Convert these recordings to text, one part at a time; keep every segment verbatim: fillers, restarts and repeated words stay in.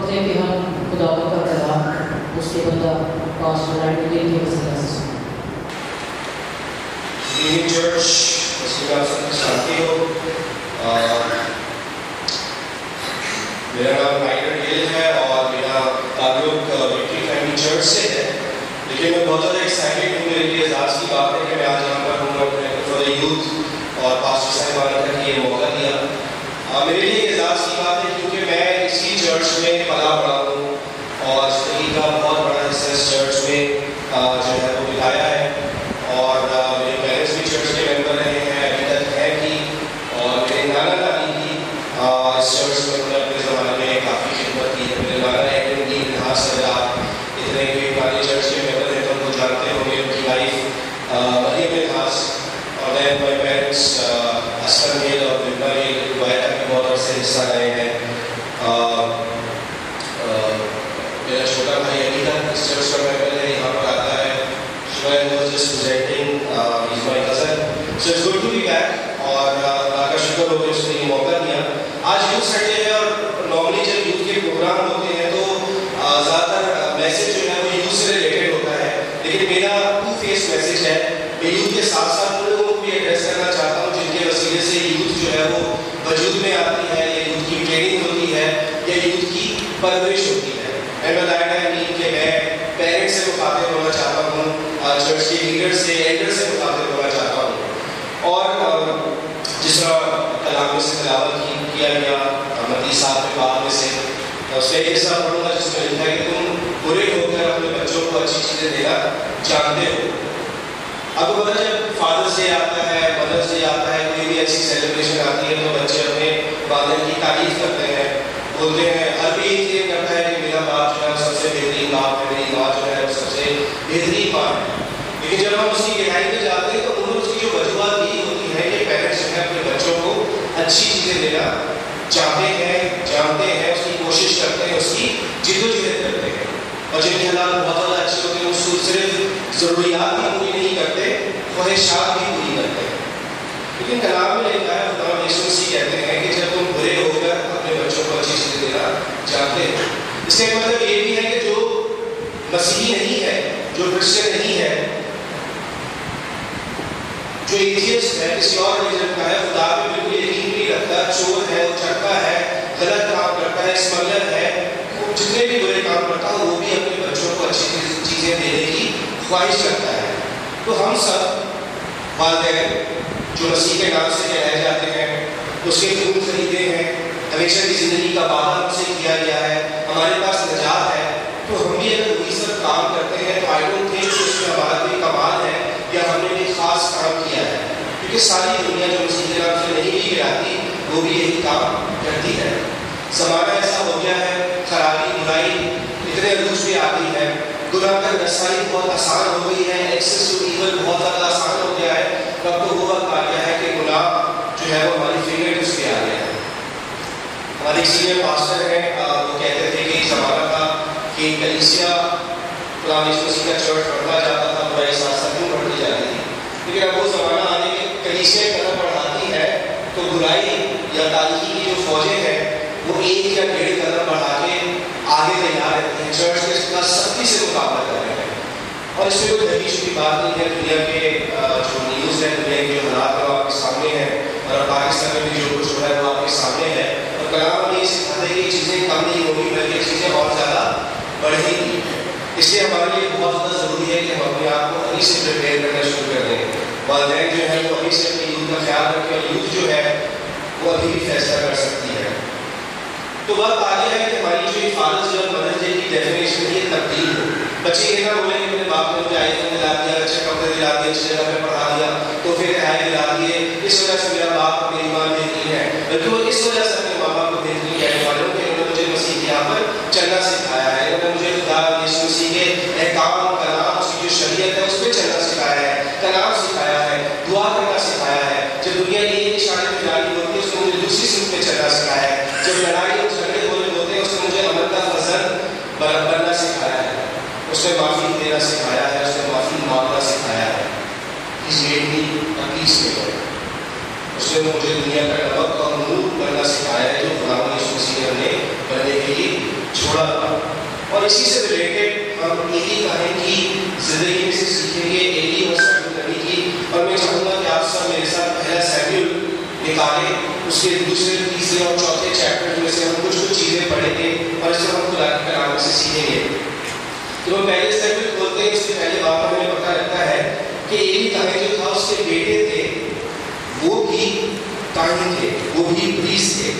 वक्त है कि हम खुदावंद का कलाम उसके बंदा पास्टर राइट के वसीला से सुनें। चर्च इसमें आप सबके साथी हो। मेरा नाम राइटर गिल है और मेरा ताल्लुक विक्ट्री फैमिली चर्च से है, लेकिन मैं बहुत ज़्यादा एक्साइटेड हूँ। मेरे लिए एजाज़ की बात है कि मैं आज यहाँ पर हूँ फॉर द यूथ और पास्टर साहिबान का ये मौका दिया। आ, मेरे लिए एजाज़ की बात है क्योंकि मैं इसी चर्च में पला पड़ा हूँ और ज़िंदगी का बहुत बड़ा हिस्सा इस चर्च में आ, जो है वो बिताया है। और आ, मेरे पेरेंट्स भी चर्च के मेंबर रहे हैं, अभी तक है भी, और मेरे नाना नानी भी आ, इस चर्च में उन्होंने अपने ज़माने में काफ़ी खिदमत की है। मेरे नाना एक उनकी इतिहास सजा इतने कोई पुराने चर्च के मेंबर हैं तो उनको जानते होंगे, उनकी वाइफ मरियम इतिहास, और then my parents Aslam Gill और बिल्ला गिल वायदा के बहुत अरसे हिस्सा रहे हैं। मेरा छोटा भाई अभी तक इस चर्च का मेंबर है, यहाँ पर आता है। Shmuel was just presenting, uh, he's my cousin, so it's good to be back और अल्लाह का शुक्र हो कि उसने ये मौका दिया। आज यूथ संडे है और नॉर्मली जब यूथ के प्रोग्राम होते हैं तो ज़्यादातर मैसेज जो है वो यूथ से रिलेटेड होता है, लेकिन मेरा टू फेस मैसेज है। मैं यूथ के साथ साथ उन लोगों को भी एड्रेस करना चाहता हूँ जिनके वसीले से यूथ जो है वो वजूद में आती है, या यूथ की ट्रेनिंग होती है, या यूथ की परवरिश होती है। And by that I mean कि मैं पेरेंट्स से मुखातिब होना चाहता हूँ, चर्च के लीडर से एल्डर से मुखातिब होना चाहता हूँ। और जिस तरह कलाम में से तिलावत की किया गया मती साहब के बाद में से, उसका एक हिस्सा पढ़ूंगा जिसमें लिखा है कि तुम बुरे होकर अपने बच्चों को अच्छी चीज़ें देना जानते हो। अब पता जब फादर्स डे आता है, मदर्स डे आता है, कोई भी ऐसी सेलिब्रेशन आती है तो बच्चे अपने वालिद की तारीफ करते हैं, बोलते हैं। हर कोई ये करता है कि मेरा बाप जो है सबसे बेहतरीन बाप है, मेरी माँ जो है वो सबसे बेहतरीन माँ है। लेकिन जब हम उसकी गहराई में जाते हैं तो उन्होंने उसकी जो वजूहत दी होती है कि पेरेंट्स जो है अपने बच्चों को अच्छी चीज़ें देना चाहते हैं, जानते हैं, उसकी कोशिश करते हैं, उसकी जिद्दोजहद करते हैं, और जिनके हालात बहुत ज़्यादा अच्छे होते हैं उसको सिर्फ ज़रूरियात भी पूरी नहीं करते, ख्वाहिशात भी पूरी करते हैं। लेकिन कलाम में लिखा है, खुदा यीशु मसीह कहते हैं कि जब तुम बुरे होकर अपने बच्चों को अच्छी चीज़ें देना जानते हो, इसका मतलब ये भी है कि जो मसीही नहीं है, जो क्रिश्चियन नहीं है, जो एथियस्ट है, किसी और रिलीजन का है, खुदा पे बिल्कुल यकीन नहीं रखता, चोर है, उचक्का है, गलत काम करता है, स्मगलर है, वो जितने भी बुरे काम करता है वो भी अपने बच्चों को अच्छी चीज़ें देने की ख्वाहिश करता है। तो हम सब वालिदैन जो मसीह के नाम से कहलाए जाते हैं, उसके खून खरीदे हैं, हमेशा की ज़िंदगी का वादा हमसे किया गया है, हमारे पास निजात है, तो हम भी अगर वही सब काम करते हैं तो आई डोंट थिंक उसमें हमारा कोई कमाल है या हमने कोई खास काम किया है, क्योंकि सारी दुनिया जो मसीह के नाम से नहीं भी गिराती वो भी यही काम करती है। ज़माना ऐसा हो गया है, खराबी बुराई इतने रूज में आती है, गुनाह का रसाई बहुत आसान हो गई है, एक्सेस टू ईवल बहुत ज़्यादा आसान हो गया है। तब तो वो वक्त आ गया है कि गुनाह जो है वो हमारी फिंगर टिप्स पे आ गया है। हमारे सीनियर पास्टर हैं, वो कहते थे कि ज़माना था कि कलीसिया पुराने मसीह का चर्च बढ़ता जाता था, बुराई साथ साथ क्यों बढ़ती जाती थी, लेकिन अब वो ज़माना आने के कलीसिया कदम बढ़ाती है तो बुराई या तारीखी की जो फौजें हैं वो एक या डेढ़ कदम बढ़ा के आगे तैयार रहती हैं, चर्च के साथ सख्ती से मुकाबला कर रहे हैं। और इसमें कोई दलील की बात नहीं है, दुनिया के जो न्यूज़ है, दुनिया के जो हालात है वो आपके सामने हैं, और पाकिस्तान में भी जो कुछ हो रहा है वो आपके सामने है। और कलाम में ये सिखाते हैं कि चीज़ें कम नहीं होगी बल्कि चीज़ें और ज़्यादा बढ़ेंगी। इसलिए हमारे लिए बहुत ज़्यादा ज़रूरी है कि हम अपने आप को अभी से प्रिपेयर करना शुरू कर दें। वालिदैन जो है वो अभी से अपनी यूथ का ख्याल रखें, और यूथ जो है वो अभी भी फैसला कर सकती है। तो बात आ गया है कि हमारी जो फादर्स डे और मदर्स डे की डेफिनेशन है तब्दील हो। बच्चे ये ना बोले कि मेरे बाप ने मुझे आईफोन दिला दिया, अच्छे कपड़े दिला दिए, अच्छी जगह पे पढ़ा दिया, तो फिर हाई दिला दिए, इस वजह से मेरा बाप मेरी माँ बेहतरीन है, बल्कि वो इस वजह से अपने माँ बाप को बेहतरीन कहने वाले हो कि उन्होंने मुझे मसीह के यहाँ पर चलना सिखाया है, उन्होंने मुझे खुदा यीशु मसीह के अहकाम, कलाम, उसकी जो शरीयत है उस पर चलना सिखाया है, कलाम सिखाया है, दुआ करना सिखाया है। जब दुनिया एक इशारे में जारी होती है उसने मुझे दूसरी सिमत में चलना सिखाया है। जब लड़ाई और झगड़े होने होते हैं उसने मुझे अमन का फजल बनना सिखाया है, उसने माफ़ी देना सिखाया है, उसने माफ़ी मांगना सिखाया है। उसने मुझे दुनिया का नमक और नूर बनना सिखाया है, जो खुदा यीशु किसी ने हमने बनने के लिए छोड़ा था। और इसी से रिलेटेड हम एली कहानी की जिंदगी में से सीखेंगे, एली और सैमुअल नबी की। और मैं चाहूँगा कि आप सब मेरे साथ पहला सैमुअल निकालें, उसके दूसरे, तीसरे और चौथे चैप्टर में से हम कुछ कुछ चीज़ें पढ़ेंगे और इससे हम खुदा के कलाम से सीखेंगे। तो हम पहले सैमुअल खोलते हैं, उसके पहले बात हमें पता लगता है कि एली कहानी जो था उसके बेटे थे वो भी काहिन थे, वो भी प्रीस्ट थे।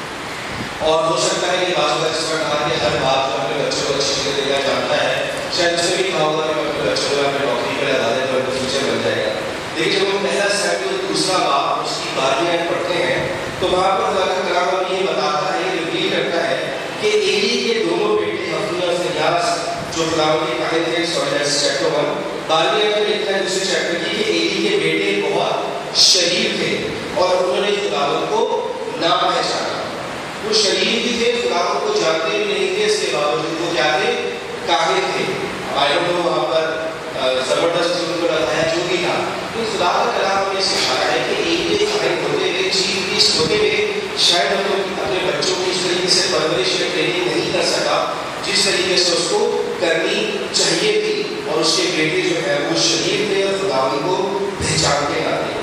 और हो सकता है कि बात का जिसका कहा कि हर बात को अपने बच्चों को अच्छी चीज़ें देना जानता है, शायद उसने भी कहा होगा कि अपने बच्चों को अपने नौकरी पर लगा दे तो उनका फ्यूचर बन जाएगा। लेकिन जब हम पहला सैमुअल दूसरा बाप उसकी बारियाँ पढ़ते हैं तो वहाँ पर खुदा का कलाम हमें ये बताता है, ये रिवील करता है कि एली के दोनों बेटे हफ्नी और फिन्यास जो खुदा के कहे थे, सॉरी चैप्टर वन बारहवीं में लिखता है दूसरे चैप्टर की कि एली के बेटे बहुत शरीफ थे और उन्होंने खुदावंद को ना पहचाना। वो शरीफ भी थे, खुदावंद को जानते भी नहीं थे, इसके बावजूद वो क्या थे, काहिन थे। आई डोंट नो वहाँ पर जबरदस्त उनको लगाया जो भी था, तो खुदा का कलाम हमें सिखाया है कि एली काहिन होते हुए, चीफ प्रीस्ट होते हुए शायद हम लोग अपने बच्चों की इस तरीके से परवरिश या ट्रेनिंग नहीं कर सका जिस तरीके से उसको करनी चाहिए थी। और उसके बेटे जो है वो शरीफ थे और खुदावंद को पहचानते ना थे।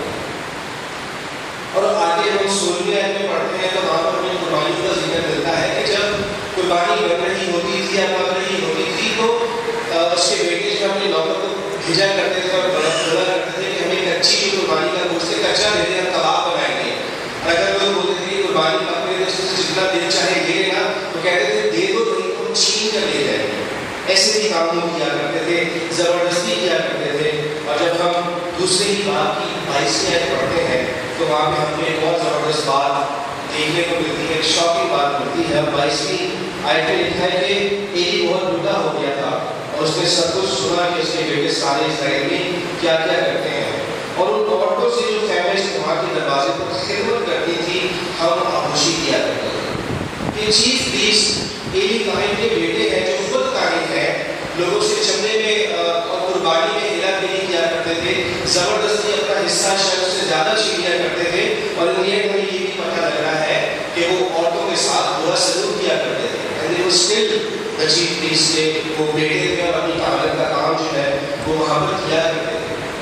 और आगे हम सोलहवीं आयत में पढ़ते हैं तो वहाँ पर हमें कुर्बानी का जिक्र मिलता है कि जब कुर्बानी बन रही होती थी या पक रही होती थी तो उसके बेटे जो अपने नौकर को भेजा करते थे और बोला करते थे कि हमें कच्ची की कुर्बानी का गोश्त कच्चा दे दे, हम कबाब बनाएंगे। अगर लोग बोलते थे कि कुर्बानी पकने तो उससे जितना दिल चाहे ले लेना, तो कहते थे दे दो नहीं तो छीन कर ले जाएंगे। ऐसे भी काम लोग किया करते थे, जबरदस्ती किया करते थे। और जब हम दूसरे ही बात की बाईसवीं आयत पढ़ते हैं तो वहाँ पे हमें एक बहुत जबरदस्त बात देखने को मिलती है, एक शॉकिंग बात मिलती है। बाईसवीं आयत में लिखा है कि एली बहुत बूढ़ा हो गया था और उसने सब कुछ सुना कि उसके बेटे सारे इस्राएल में क्या क्या करते हैं। और उन औरतों से जो फैमिलीज वहाँ के दरवाजे पर खिदमत करती थी हम आमोशी किया करते थे। ये चीफ प्रीस्ट एली काहिन के बेटे हैं जो खुद काहिन है, लोगों से चमड़े में और कुर्बानी में हिला हिली किया करते थे, जबरदस्ती अपना हिस्सा शायद से ज्यादा छीन लिया करते थे। और इन्हें हमें ये भी पता लग रहा है कि वो औरतों के साथ बुरा सलूक किया करते थे। वो स्टिल द चीफ प्रीस्ट थे, वो बेटे थे और अपनी कामत का काम जो है वो वहाँ पर किया करते थे।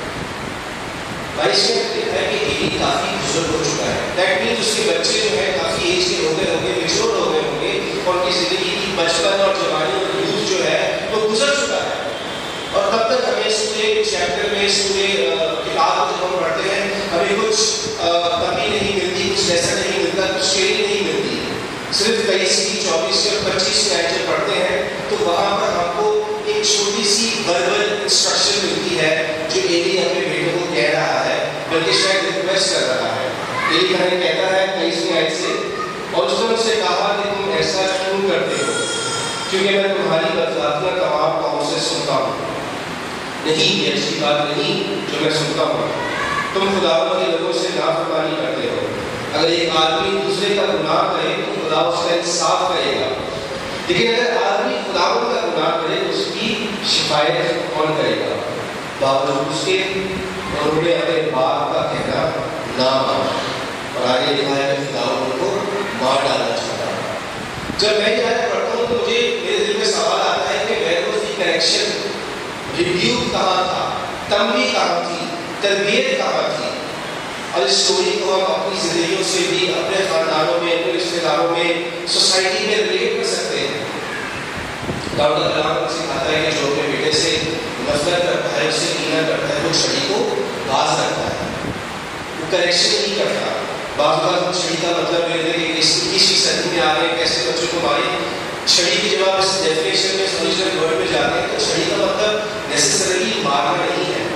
बाईस में लिखा है कि एली काफी बुजुर्ग हो चुका है, दैट मीन्स उसके बच्चे जो है काफी एज के हो गए होंगे, मेच्योर हो गए होंगे और उनकी जिंदगी की बचपन और जवानी और यूथ जो है वो गुजर चुका है। और तब तक हमें इस पूरे चैप्टर में, इस पूरे किताब को जब हम पढ़ते हैं हमें कुछ कमी नहीं मिलती, कुछ लेसन नहीं मिलता, कुछ ट्रेनिंग नहीं मिलती। सिर्फ तेईस की, चौबीस की और पच्चीस की आयत जब पढ़ते हैं तो वहाँ पर हमको एक छोटी सी वर्बल इंस्ट्रक्शन मिलती है जो एली अपने बेटे को कह रहा है, बल्कि शायद रिक्वेस्ट कर रहा है। एली कहानी कहता है तेईसवीं आयत से, और उसने उनसे कहा कि तुम ऐसा क्यों करते हो, क्योंकि मैं तुम्हारी बदलातियाँ तमाम कौम से सुनता हूँ। नहीं, ये अच्छी बात नहीं जो मैं सुनता हूँ। तुम खुदावंद के लोगों से नाफरमानी करते हो। अगर एक आदमी दूसरे का गुनाह करे तो खुदा उसका इंसाफ करेगा, लेकिन अगर आदमी खुदावंद का गुनाह करे तो उसकी शिकायत कौन करेगा? बावजूद उसके उन्होंने अपने बाप का कहना ना माना। और आगे लिखा है कि खुदावंद को मार डालना चाहता। जब मैं यह पढ़ता हूँ तो मुझे मेरे दिल में सवाल आता है कि where was the correction, review कहाँ था, तंबी कहाँ थी, तरबियत कहाँ थी? और इस स्टोरी को हम अपनी जिंदगियों से भी, अपने खानदानों में, अपने रिश्तेदारों में, सोसाइटी में रिलेट कर सकते हैं। दाऊद कलाम सिखाता है कि जो अपने बेटे से नफरत करता है, उससे कीना करता है, वो छड़ी को बाज रखता है, वो करेक्शन नहीं करता। बात बात छड़ी का मतलब ये है कि किसी सदी में आ गए कैसे बच्चों को मारे। छड़ी की जब आप इस डेफिनेशन में ओरिजिनल वर्ड में जाते हैं तो छड़ी का मतलब नेसेसरीली मारना नहीं है।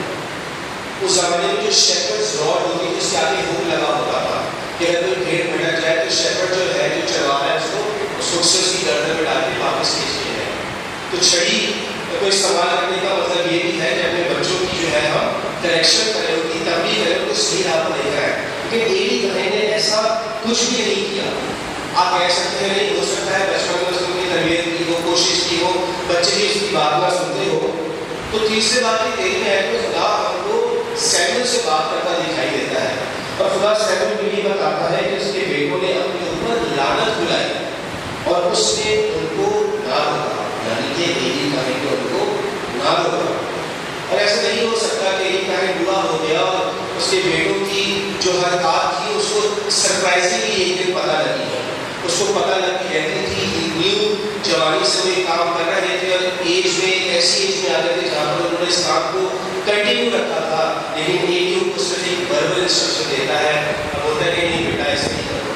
उस जमाने में जो शेपर्ड्स रॉड होती थी उसके आगे हुक लगा होता था कि अगर कोई भेड़ भटक जाए तो शेपर्ड जो है, जो चरवा है, उसको उसको उसकी गर्दन में डाल के वापस खींचते हैं। तो छड़ी को इस्तेमाल करने का मतलब ये भी है कि अपने बच्चों की जो है हम करेक्शन करें, उनकी तंबीह करें, उनको सही राह पर लेकर आए। लेकिन एली कहानी ने ऐसा कुछ भी नहीं किया। आप कह सकते हैं नहीं, हो सकता है बचपन में उसने तरबियत की हो, कोशिश की हो, बच्चे भी उसकी बात ना सुनते हो। तो तीसरी बात की तेरी में है कि खुदा हमको सैमुअल से बात करता दिखाई देता है और खुदा सैमुअल को ये बताता है कि उसके बेटों ने अपने ऊपर लानत बुलाई। और उसने उनको ना रोका, यानी कि एली काइन ने उनको ना रोका। और ऐसा नहीं हो सकता कि एली काइन बुरा हो गया और उसके बेटों की जो हरकत थी उसको सरप्राइजिंगली एक दिन पता लगी है, उसको पता लगी रहती थी। न्यू जवानी से वो काम कर रहे थे और एज में ऐसी एज में आ गए थे जहाँ पर उन्होंने इस काम को कंटिन्यू रखा था, लेकिन एलियू को सिर्फ एक वर्बल इंस्ट्रक्शन देता है, अब बोलता है कि नहीं बेटा ऐसे नहीं करो।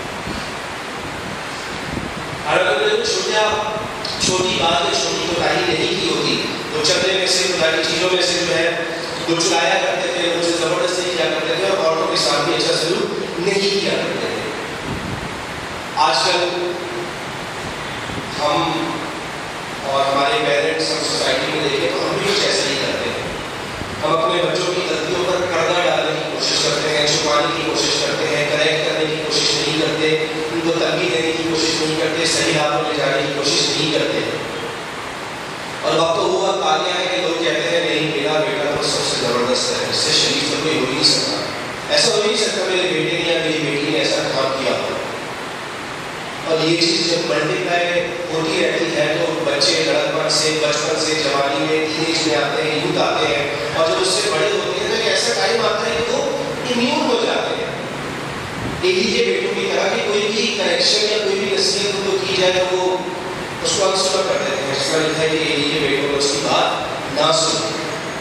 हालांकि छोटा छोटी बात है, छोटी कोताही नहीं की होती, वो चलने में से खुदाई चीजों में से जो है वो चुराया करते थे, उनसे जबरदस्ती किया करते थे और औरतों के साथ भी अच्छा सलूक नहीं किया करते थे। आजकल हम और हमारे पेरेंट्स हम सोसाइटी में देखें तो हम भी कुछ ऐसा ही करते हैं। हम अपने बच्चों की गलतियों पर पर्दा डालने की कोशिश करते हैं, छुपाने की कोशिश करते हैं, करेक्ट करने की कोशिश नहीं करते, उनको तंगी देने की कोशिश नहीं करते, सही राह पर ले जाने की कोशिश नहीं करते। और वक्त तो वो वक्त आ गया है कि लोग कहते हैं नहीं मेरा बेटा तो सबसे जबरदस्त है, इससे शरीफ तो कोई हो ही नहीं सकता, ऐसा हो ही नहीं सकता मेरे बेटे ने या मेरी बेटी ने ऐसा काम किया हो। और ये चीज़ जब मल्टीप्लाई होती रहती है तो बच्चे लड़कपन से, बचपन से, जवानी में, टीनेज में आते हैं, यूथ आते हैं, और जब उससे बड़े होते हैं तो एक ऐसा टाइम आता है कि वो इम्यून हो जाते हैं। एली के बेटों की तरह कि कोई भी कनेक्शन या कोई भी नसीहत उनको की जाए तो वो उसको अनसुना कर देते हैं। इसका लिखा है कि एली के बेटों ने उसकी बात ना सुनी।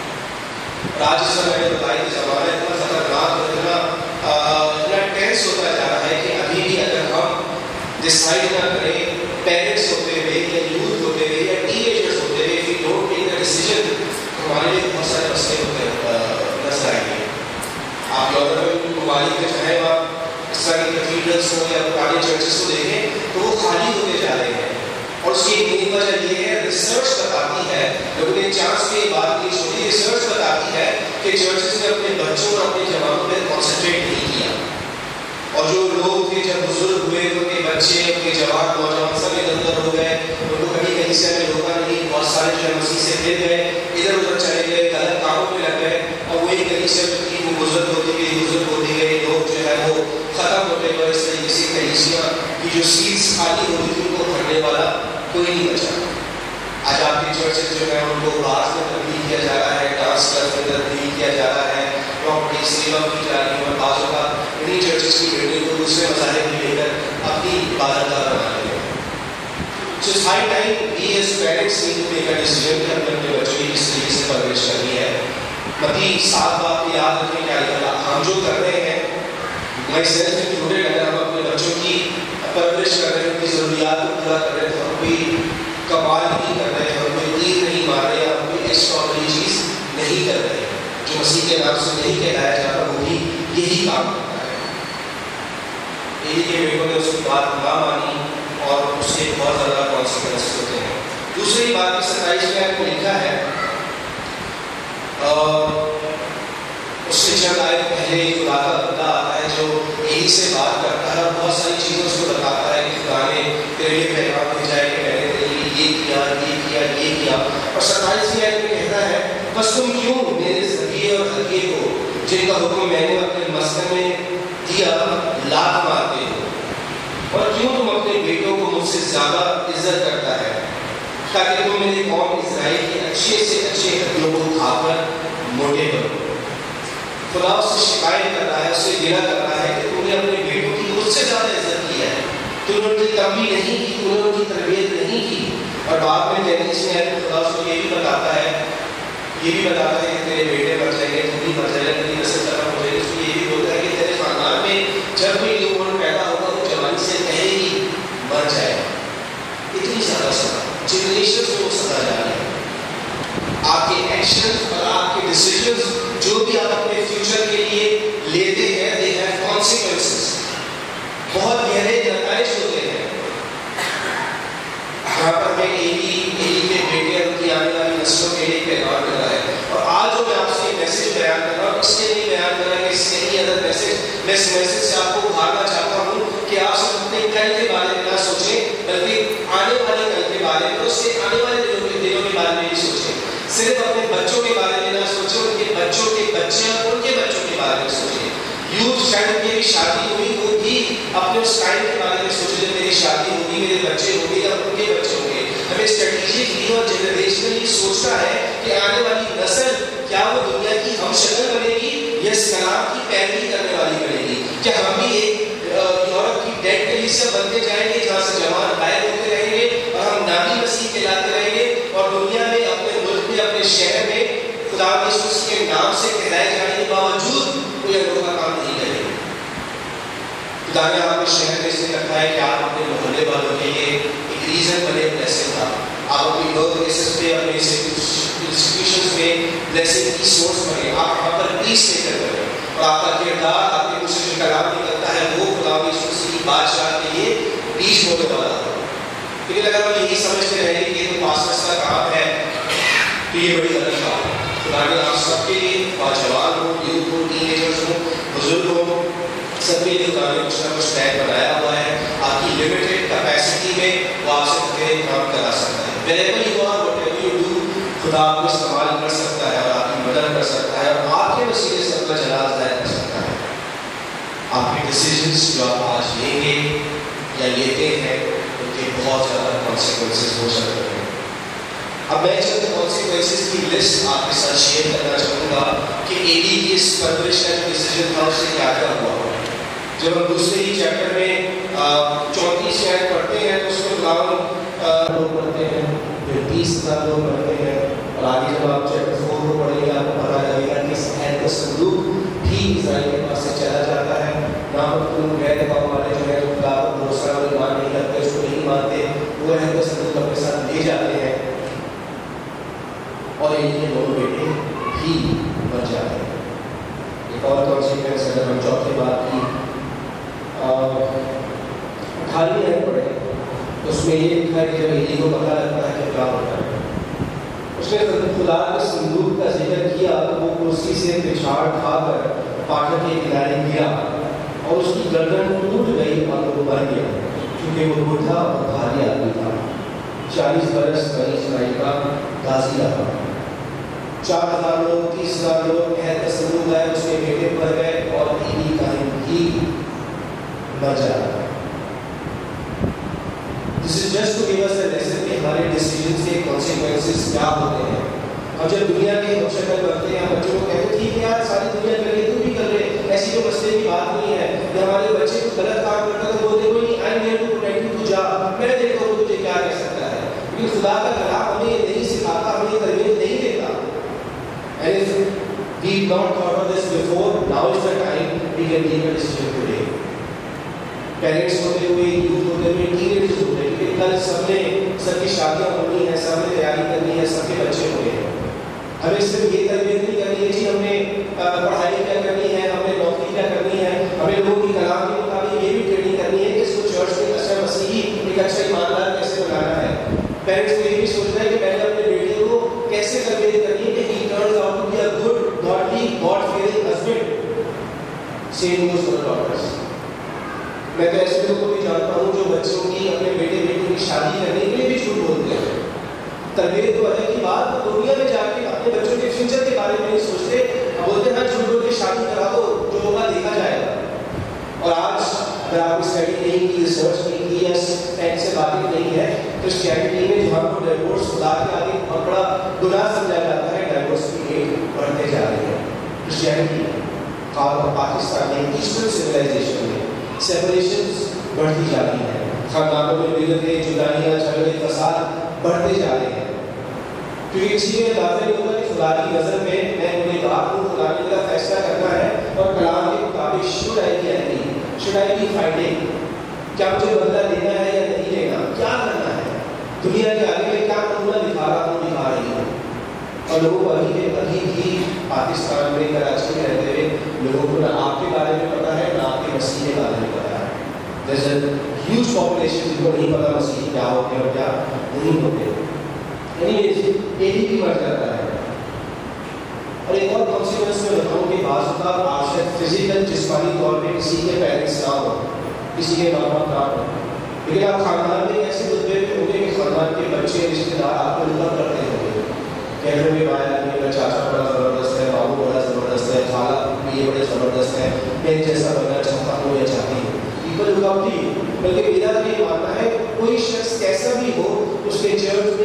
आज इस समय मैंने बताया कि ज़माना इतना खतरनाक और इतना इतना टेंस होता जा रहा है कि अभी भी अगर हम डिसाइड ना करें, पेरेंट्स होते हुए या यूथ होते हुए या टीनेजर्स होते हुए, if we don't take the decision, हमारे लिए बहुत सारे मसले होते नजर आएंगे। आप यूरोपीय ममालिक में चाहे आप इस तरह की कैथीड्रल्स हो या पुराने चर्चेस को देखें तो वो खाली होते जा रहे हैं। और उसकी एक मेन वजह ये है, रिसर्च बताती है, लोगों ने चांस पे बात की छोटी, रिसर्च बताती है कि चर्चेस ने अपने बच्चों और अपने जवानों पर कॉन्सेंट्रेट नहीं किया। और जो लोग थे जब बुजुर्ग हुए उनके बच्चे, उनके जवान, नौजवान सब इधर उधर हो गए, उनको कहीं कहीं से हमें रोका नहीं, बहुत सारे जो है मसीह से फिर गए, इधर उधर चले गए, गलत कामों में लग गए, और वही कहीं से थी वो बुजुर्ग होती गई, बुजुर्ग होती गई, लोग जो है वो खत्म होते गए। इस तरीके से कलीसिया की जो सीट्स खाली होती थी उनको भरने वाला कोई नहीं बचा। आज आपकी चर्चेस जो है उनको बाहर में तब्दील किया जा रहा है, डांस क्लब में तब्दील किया जा रहा है, प्रॉपर्टी सेवा की जा रही है, और बाजू का इन्हीं चर्चेस की बिल्डिंग को दूसरे मसाले में लेकर अपनी इबादतगाह बना रहे हैं। So it's high time we as parents need to take a decision कि हमने अपने बच्चों की किस तरीके से परवरिश करनी है। मत्ती सात बात की याद रखने क्या लिखा, हम जो कर रहे हैं मैं सेल्फ इंक्लूडेड, अगर हम अपने बच्चों की परवरिश कर रहे हैं, उनकी ज़रूरियात को पूरा कर रहे हैं, तो हम कोई कमाल नहीं कर रहे, हम कोई तीर नहीं मार रहे, हम कोई एक्स्ट्राऑर्डिनरी चीज़ नहीं कर रहे। जो मसीह के नाम से नहीं कहलाया जाता वो भी यही काम करता है। एली के बेटों ने उसकी बात ना मानी और उसके बहुत ज़्यादा कॉन्सिक्वेंसेस होते हैं। दूसरी बात की सत्ताईस में आपको लिखा है, उससे चंद आए पहले खुदा का बंदा आता है जो एली से बात करता है और बहुत सारी चीज़ें उसको बताता है कि खुदा ने तेरे लिए पैगाम भेजा है कि मैंने तेरे लिए ये किया, ये किया, ये किया। और सत्ताईस में आपको कहता है, बस तुम क्यों मेरे सगे और हगे को जिनका हुक्म मैंने अपने मस्कन में दिया लात मारते हो, और क्यों तुम अपने बेटों को मुझसे ज्यादा इज्जत करता है, ताकि तुम मेरे कौम इज़राइल के अच्छे से अच्छे हड्डियों को खाकर मोटे करो। खुदा उससे शिकायत कर रहा है, उससे गिला कर रहा है कि तुमने अपने बेटों की मुझसे ज्यादा इज्जत की है, तुमने उनकी कमी नहीं की, तुमने उनकी तरबियत नहीं की। और बाद में तैंतीस में है खुदा उसको ये भी बताता है, ये भी बताता है कि तेरे बेटे मर जाएंगे, तुम भी मर जाएगा, तेरी नस्ल खत्म हो जाएगी। उसको ये भी बोलता है कि तेरे खानदान में जब कोई न्यूबॉर्न पैदा होगा वो जवानी से पहले ही मर जाएगा। इतनी ज्यादा सजा, जनरेशन को सजा जा रही है। आपके एक्शन और आपके डिसीजंस जो भी आप अपने फ्यूचर के लिए लेते हैं, दे हैव कॉन्सिक्वेंसेस, बहुत गहरे नतीजे होते हैं। यहाँ पर मैं एली एली के बेटे उनकी आने वाली नस्लों के लिए पैगाम कर रहा है। और आज जो मैं आपसे मैसेज बयान कर रहा हूँ इसलिए नहीं बयान कर रहा है कि इससे ही अदर मैसेज, मैं इस मैसेज से आपको उभारना चाहता हूँ कि आप सिर्फ अपने कल के बारे में ना सोचें, बल्कि आने वाले कल के बारे में, उसके आने वाले दिनों के दिनों के बारे में भी सोचें। सिर्फ अपने बच्चों के बारे में ना सोचें, उनके बच्चों के बच्चे और उनके बच्चों के बारे में सोचें। यूथ शायद मेरी शादी हुई वो भी अपने उस टाइम के बारे में सोचे जब मेरी शादी होगी, मेरे बच्चे हमें स्ट्रेटेजिकली और जनरेशनली सोचना है कि आने वाली नस्ल क्या वो दुनिया की हम शक्ल बनेगी या कलाम की पैरवी करने वाली बनेगी। क्या हम भी एक यूरोप की डेड कलीसिया बनते जाएंगे जहाँ से जवान गायब होते रहेंगे और हम नामी मसीह कहलाते रहेंगे और दुनिया में अपने मुल्क में अपने शहर में खुदा यीशु के नाम से कहलाए जाने के बावजूद कोई अनोखा काम नहीं करेंगे। खुदा ने आपके शहर में से रखा है कि आप अपने मोहल्ले वालों के लिए एक रीजन बने ब्लेसिंग का। आप अपनी वर्क बेसिस पे अपने इंस्टीट्यूशंस में ब्लेसिंग की सोर्स बने। आप वहाँ पर पीस लेकर बने और आपका किरदार आपके मुझसे जो कलाम निकलता है वो खुदा यीशु की बादशाह के लिए बीज होने वाला हो। लेकिन अगर हम यही समझते रहेंगे कि ये तो पास्टर्स का काम है तो ये बड़ी गलत बात है। खुदा ने आप सबके लिए, जवान हो, यूथ हो, टीनेजर्स हो, बुजुर्ग हो, सबके लिए खुदा ने कुछ ना कुछ टैग बनाया हुआ है। आपकी लिमिटेड कैपेसिटी में वो आपसे अकेले काम करा सकता है। wherever you are, whatever you do, खुदा आपको इस्तेमाल कर सकता है और आपकी मदद कर सकता है और आपके वसीले से अपना जलाल जाहिर कर सकता है। आपके डिसीजंस जो आप आज लेंगे या लेते हैं उनके बहुत ज़्यादा कॉन्सिक्वेंसेस हो सकते हैं। अब मैं चंद कॉन्सिक्वेंसेस की लिस्ट आपके साथ शेयर करना चाहूँगा कि एडी की इस परवरिश का जो डिसीजन था उससे क्या क्या हुआ। जब हम दूसरे ही चैप्टर में चौंतीस आयत पढ़ते हैं तो उसमें खुदावन लोग पढ़ते हैं, फिर तीस हज़ार लोग पढ़ते हैं और आगे जब आप चैप्टर फोर को पढ़ेंगे आपको पता लगेगा कि शहर का संदूक भी इस्राएल के पास से चला जाता है। ना तो गैर गाँव वाले जो है जो खुदा पर भरोसा और ईमान नहीं करते, उसको नहीं मानते, वो शहर का संदूक अपने साथ ले जाते हैं और इनके दोनों बेटे भी मर जाते हैं। एक और कॉन्सिक्वेंस अगर हम चौथी बात की अठारहवीं आयत पढ़े तो उसमें ये लिखा है कि जब एली को पता लगता है कि क्या होता है, उसने खुदा के संदूक का जिक्र किया तो वो कुर्सी से पिछाड़ खाकर पाठक के किनारे गिरा और उसकी गर्दन टूट गई और वो मर गया क्योंकि वो बूढ़ा और भारी आदमी था। चालीस बरस बनी इस्राएल का गाजी रहा। चार हजार लोग, तीस हजार लोग शहर का संदूक लाए, उसके बेटे पर गए और एली का भी मर जाता है। This is just to give us a lesson कि हमारे डिसीजन के consequences क्या होते हैं। अब जब दुनिया के शक्ल करते हैं बच्चों को कहते हैं ठीक है यार सारी दुनिया कर रही है तुम भी कर रहे, ऐसी कोई मसले की बात नहीं है। जब हमारे बच्चे कुछ गलत काम करता है तो बोलते कोई नहीं, I am here to protect you, तू जा, मैं देखता हूँ तुझे क्या कह सकता है। क्योंकि खुदा का कलाम हमें ये नहीं सिखाता, हमें ये तरबियत नहीं देता। And if we not thought of this before, now is the time we can make a decision today. Parents होते हुए, यूथ होते हुए, टीनेजर्स होते हुए, कल सबने सबकी शादियाँ होनी है, सबने तैयारी करनी है, सबके बच्चे होंगे। हमें सिर्फ ये तरबियत नहीं करनी है कि हमने पढ़ाई क्या करनी है, हमने नौकरी क्या करनी है, हमें लोगों की कलाम के मुताबिक ये भी ट्रेनिंग करनी है कि इसको चर्च में अच्छा मसीही एक अच्छा ईमानदार कैसे बनाना है। पेरेंट्स को ये भी सोचना है कि पहले अपने बेटे को कैसे तरबियत करनी है कि he turns out to be a good, godly, God-fearing husband. Same goes for the daughters. मैं तो ऐसे लोगों को भी जानता हूँ जो बच्चों की अपने बेटे बेटी की शादी करने के लिए भी झूठ बोलते हैं। तरबियत तो अलग की बात, तो दुनिया में जाके अपने बच्चों के फ्यूचर के बारे में नहीं सोचते, बोलते हैं झूठ बोल के शादी करा दो, जो होगा देखा जाएगा। और आज अगर आप स्टडी नहीं की, रिसर्च नहीं की या फैक्ट से बातें नहीं है तो क्रिश्चियनिटी में जो आपको डाइवोर्स खुदा के आगे बहुत बड़ा गुनाह समझा जाता है, डाइवोर्स की रेट बढ़ते जा रही है। क्रिश्चियनिटी खासकर पाकिस्तान में, ईस्टर्न सिविलाइजेशन में सेपरेशंस बढ़ती जा रही है, खानदानों में बिगड़ते, जुदाइयाँ, झगड़े, फसाद बढ़ते जा रहे हैं। क्योंकि किसी को अंदाजा नहीं होता कि खुदा की नज़र में मैं उन्हें बात हूँ, खुदा ने मेरा फैसला करना है और कलाम के मुताबिक should I be I be should I be fighting, क्या मुझे बदला लेना है या नहीं लेना, क्या करना है, दुनिया के आगे में क्या नमूना दिखा रहा हूँ, दिखा रही हूँ। और लोगों को अभी भी अभी भी पाकिस्तान में, कराची में रहते हुए लोगों को ना आपके बारे में पता है ना आपके मसीह के बारे में पता है। There's a huge population जिनको नहीं पता मसीह क्या होते हैं और क्या नहीं होते। Anyways, एडी भी मर जाता है। और एक और कॉन्सिक्वेंस में बताऊँ कि बाज़ आप शायद फिजिकल जिस्मानी तौर पे किसी के पेरेंट्स ना हो, किसी के माँ बाप ना हो, लेकिन आप खानदान में ऐसे रुतबे पे होंगे कि खानदान के बच्चे रिश्तेदार आपको इतना करते होंगे। कहने में आया कि मेरा चाचा बड़ा ज़बरदस्त है, बाबू बड़ा ज़बरदस्त है, खाला ये बड़े ज़बरदस्त है, मैं जैसा बनना चाहता हूँ या चाहती हूँ। People look up to you. बल्कि मेरा तो ये मानना है कोई शख्स कैसा भी हो उसके चर्च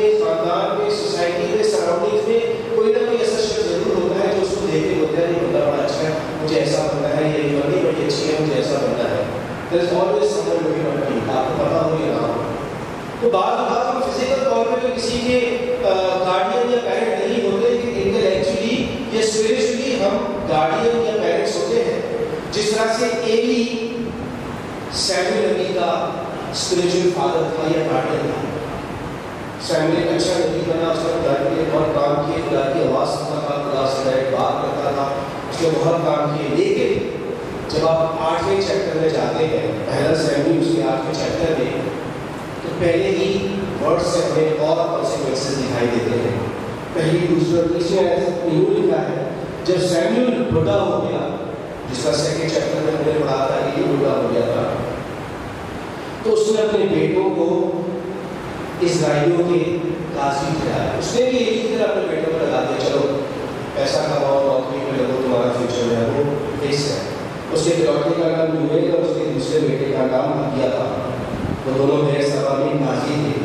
से एली सैमुएल नबी का स्पिरिचुअल फादर था या गार्डियन था। सैमुएल एक अच्छा नबी बना, उसने खुदा के लिए बहुत काम किए, खुदा की आवाज़ सुनता था, खुदा से डायरेक्ट बात करता था, उसने बहुत काम किए। लेकिन जब आप आठवें चैप्टर में जाते हैं, पहला सैमुएल उसके आठवें चैप्टर में, तो पहले ही वर्ड से हमें और कॉन्सिक्वेंसेस दिखाई देते हैं। पहली दूसरा तीसरे यूँ लिखा है, जब सैमुएल बुढ़ा हो गया, जिसका सेकंड चैप्टर में हमने पढ़ा था कि ये बुढ़ा हो गया था, तो उसने अपने बेटों को इस्राएलियों के काजी ठहराया। उसने भी यही तरह अपने बेटों को लगा दिया, चलो पैसा कमाओ, नौकरी में लगो, तुम्हारा फ्यूचर जो है वो फिक्स है। उसके लौटे का नाम यूएल और उसके दूसरे बेटे का नाम हगिया था। वो दोनों मेरे सभा में काजी थे,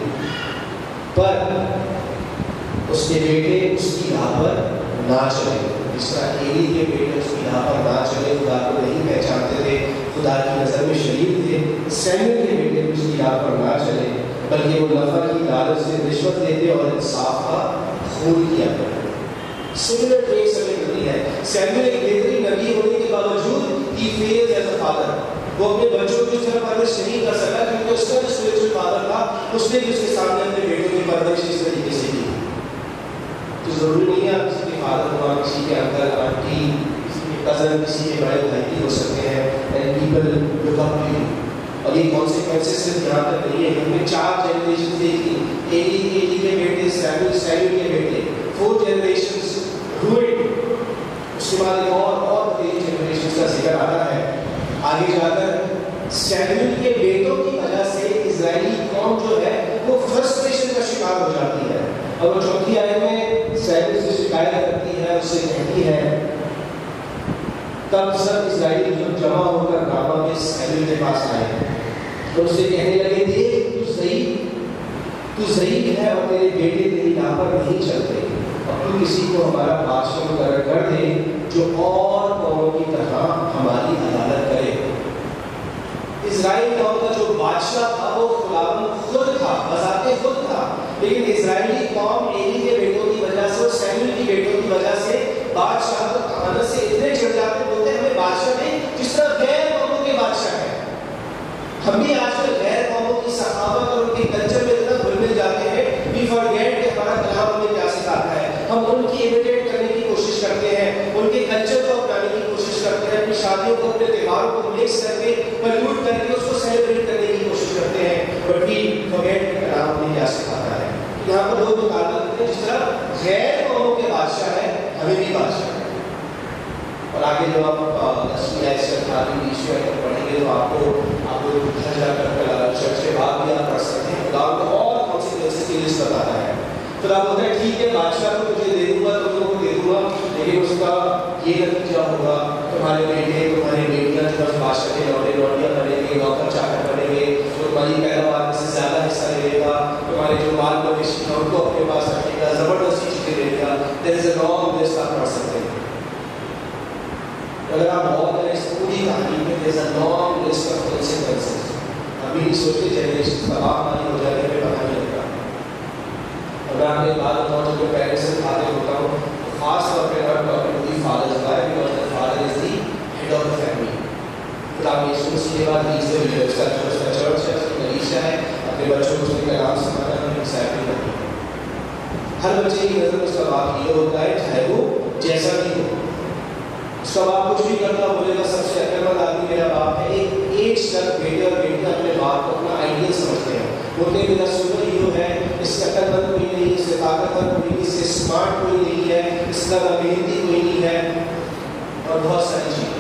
पर उसके बेटे उसकी राह पर ना चले। जिस तरह एली के बेटे उसकी राह पर ना चले, खुदा को नहीं पहचानते थे, खुदा की नज़र में शरीफ थे, सैमुएल के बेटे उसकी राह पर ना चले, बल्कि वो नफा की लालच से रिश्वत लेते और इंसाफ का खून किया करते। सिमिलर ट्रेट्स हमें मिलती है। सैमुएल एक बेहतरीन नबी होने के बावजूद ही फेल्ड एज अ फादर। वो अपने बच्चों की तरह परवरिश नहीं कर सका, क्योंकि उसका जो स्पिरिचुअल फादर था, उसने भी उसके सामने अपने बेटों की परवरिश इस तरीके से की। तो जरूरी नहीं है आप किसी के फादर हो, आप किसी के अंकल, आंटी, किसी के कजन, किसी के बड़े भाई हो सकते हैं, and people look up to you. और ये कॉन्सिक्वेंसेस सिर्फ यहाँ तक नहीं है। हमने चार जनरेशन देखी, एली एली के बेटे, सैमुएल सैमुएल के बेटे, फोर जनरेशंस रूइंड। उसके बाद एक और और तेईस जनरेशन का जिक्र आता है। आगे जाकर सैमुएल के बेटों की वजह से इजरायली कौम जो है वो फ्रस्ट्रेशन का शिकार हो जाती है। और वो चौथी आयत में सैमुएल से शिकायत करती है, उससे कहती है, तब सब इजराइली जब जमा होकर रामा में सैमुएल के पास आए तो उससे कहने लगे, देख तू सही तू सही है और तेरे बेटे तेरी राह पर नहीं चलते, और तू किसी को हमारा बादशाह मुकर्रर कर दे जो और कौमों की तरह हमारी अदालत करे। इजराइल कौम का जो बादशाह था वो खुदावंद खुद था, बजाते खुद था, लेकिन इजरायली कौम एली के बेटों की वजह से और सैमुएल की बेटों की वजह से बादशाह को कहानत से इतने चिढ़ जाते, बोलते हमें बादशाह नहीं, जिस तरह गैर कौमों के बादशाह है। हम भी आजकल गैर कौमों की सखावत और उनके कल्चर में इतना घुल मिल जाते हैं, वी फॉरगेट कि हमारा कलाम हमें क्या सिखाता है। हम उनकी इमिटेट करने की कोशिश करते हैं, उनके कल्चर को अपनाने की कोशिश करते हैं, अपनी शादियों को, अपने त्योहारों को मिक्स करके, पल्यूट करके उसको सेलिब्रेट करने की कोशिश करते हैं, बट वी फॉरगेट कि कलाम हमें क्या सिखाता है। यहाँ पर लोग मुताबिक करते हैं, जिस तरह गैर कौमों के बादशाह है, हमें भी बादशाह है। और आगे जब आप दसवीं आयत से अठारहवीं बीसवीं आयत पढ़ेंगे तो आपको आपको घर जाकर चर्च के बाद भी आप पढ़ सकते हैं। खुदा को और कॉन्सिक्वेंसेस की लिस्ट बताता है। खुदा बोलता है, ठीक है बादशाह को तुझे दे दूंगा, तुम लोगों को दे दूंगा, लेकिन उसका ये नतीजा होगा, तुम्हारे बेटे तुम्हारी बेटियां जो बस बादशाह के लौटे लौटियाँ बनेंगे, नौकर चाकर बनेंगे, तुम्हारी पैदावार से ज़्यादा हिस्सा लेगा, तुम्हारे जो बाल मवेशी हैं उनको अपने पास रखेगा, ज़बरदस्ती चीज़ें देगा। There is a long list आप पढ़ सकते हैं। अगर आप बहुत करें इस पूरी कहानी में, there is a long list of consequences. अभी सोचते जनरेशन तबाह हमारी हो जाने में पता नहीं लगता। और मैं आपको एक बात बताऊँ, जब मैं पेरेंट्स से बातें होता हूँ तो खास तौर पर I am talking to the fathers, why because the father is the head of the family. फिर आप यीशु मसीह के बाद इस लीडर्स का चर्च का चर्च है, उसकी कलीसिया है, अपने बच्चों को उसके कलाम सिखाना है, डिसाइपल करना है। हर बच्चे की नज़र में उसका बाप हीरो होता है, चाहे वो जैसा भी हो। उसका बाप कुछ भी करता बोलेगा सबसे अकलमंद आदमी मेरा बाप है। एक एज तक बेटे और बेटियां अपने बाप को अपना आइडियल समझते हैं, बोलते मेरा सुपर हीरो है, इससे अकलमंद कोई नहीं, इससे ताकतवर कोई नहीं, इससे स्मार्ट कोई नहीं है, इसका मेहनती कोई नहीं है, और बहुत सारी चीजें।